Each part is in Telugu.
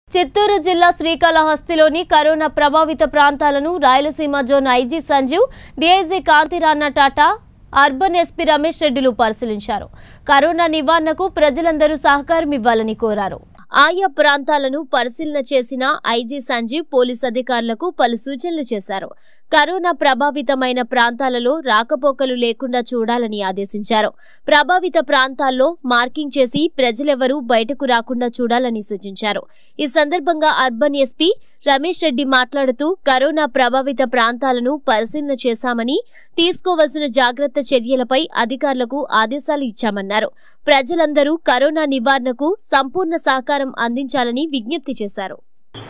చిత్తూరు జిల్లా శ్రీకాళహస్తిలోని కరోనా ప్రభావిత ప్రాంతాలను Rayalaseema zone IG Sanjeev, DIG Kantirana Tata, urban SP Ramesh రెడ్డిలు పరిశీలించారు. కరోనా నివారణకు ప్రజలందరూ సహకారం ఇవ్వాలని కోరారు. ఆయా ప్రాంతాలను పరిశీలన చేసిన ఐజీ సంజీవ్ పోలీస్ అధికారులకు పలు సూచనలు చేశారు. కరోనా ప్రభావితమైన ప్రాంతాలలో రాకపోకలు లేకుండా చూడాలని ఆదేశించారు. ప్రభావిత ప్రాంతాల్లో మార్కింగ్ చేసి ప్రజలెవరూ బయటకు రాకుండా చూడాలని సూచించారు. ఈ సందర్భంగా అర్బన్ ఎస్పీ రమేష్ రెడ్డి మాట్లాడుతూ కరోనా ప్రభావిత ప్రాంతాలను పరిశీలన చేశామని, తీసుకోవాల్సిన జాగ్రత్త చర్యలపై అధికారులకు ఆదేశాలు ఇచ్చామన్నారు. ప్రజలందరూ కరోనా నివారణకు సంపూర్ణ సహకారం అందించాలని విజ్ఞప్తి చేశారు.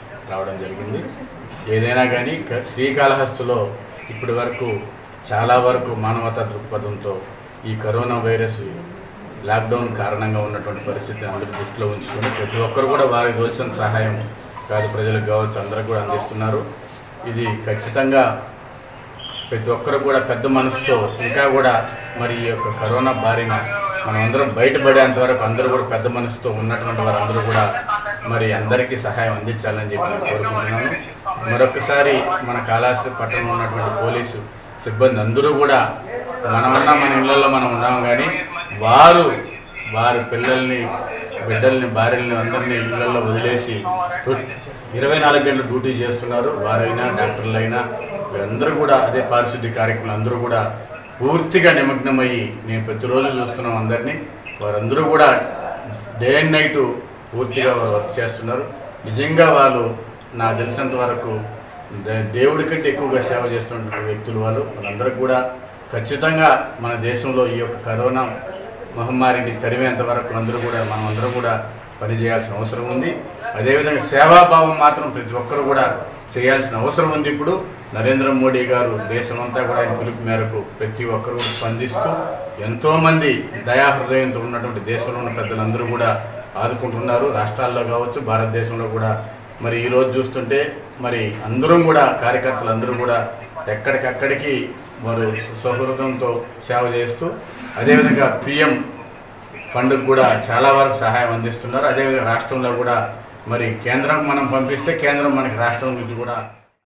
ఏదైనా కానీ శ్రీకాళహస్తిలో ఇప్పటి వరకు చాలా వరకు మానవతా దృక్పథంతో ఈ కరోనా వైరస్ లాక్డౌన్ కారణంగా ఉన్నటువంటి పరిస్థితిని అందరూ దృష్టిలో ఉంచుకొని ప్రతి ఒక్కరు కూడా వారికి తోచిన సహాయం పేద ప్రజలకు కావచ్చు అందరూ కూడా అందిస్తున్నారు. ఇది ఖచ్చితంగా ప్రతి ఒక్కరు కూడా పెద్ద మనసుతో ఇంకా కూడా మరి ఈ యొక్క కరోనా బారిన మనం అందరం బయటపడేంత వరకు అందరూ కూడా పెద్ద మనసుతో ఉన్నటువంటి వారందరూ కూడా మరి అందరికీ సహాయం అందించాలని చెప్పి నేను కోరుకుంటున్నాను. మరొకసారి మన కాళహస్తి పట్టణంలో ఉన్నటువంటి పోలీసు సిబ్బంది అందరూ కూడా మనమన్నా మన ఇళ్లలో మనం ఉన్నాము, కానీ వారి పిల్లల్ని, బిడ్డల్ని, భార్యల్ని అందరినీ ఇళ్లలో వదిలేసి 24 గంటలు డ్యూటీ చేస్తున్నారు. వారైనా డాక్టర్లైనా వీరందరూ కూడా అదే పారిశుద్ధ్య కార్యక్రమాలు అందరూ కూడా పూర్తిగా నిమగ్నమయ్యి నేను ప్రతిరోజు చూస్తున్నాం అందరినీ. వారందరూ కూడా డే అండ్ నైట్ పూర్తిగా వర్క్ చేస్తున్నారు. నిజంగా వాళ్ళు నాకు తెలిసినంత వరకు దేవుడి కంటే ఎక్కువగా సేవ చేస్తున్న వ్యక్తులు వాళ్ళందరూ కూడా ఖచ్చితంగా మన దేశంలో ఈ యొక్క కరోనా మహమ్మారిని తరిమేంత వరకు మనమందరం కూడా పనిచేయాల్సిన అవసరం ఉంది. అదేవిధంగా సేవాభావం మాత్రం ప్రతి ఒక్కరు కూడా చేయాల్సిన అవసరం ఉంది. ఇప్పుడు నరేంద్ర మోడీ గారు దేశమంతా కూడా ఆయన పిలుపు మేరకు ప్రతి ఒక్కరు స్పందిస్తూ ఎంతోమంది దయాహృదయంతో ఉన్నటువంటి దేశంలో ఉన్న పెద్దలందరూ కూడా ఆదుకుంటున్నారు. రాష్ట్రాల్లో కావచ్చు, భారతదేశంలో కూడా మరి ఈరోజు చూస్తుంటే మరి అందరం కూడా కార్యకర్తలు అందరూ కూడా ఎక్కడికక్కడికి వారు సౌహృదంతో సేవ చేస్తూ అదేవిధంగా PM ఫండ్కి కూడా చాలా వరకు సహాయం అందిస్తున్నారు. అదేవిధంగా రాష్ట్రంలో కూడా మరి కేంద్రం మనం పంపిస్తే కేంద్రం మనకి రాష్ట్రం నుంచి కూడా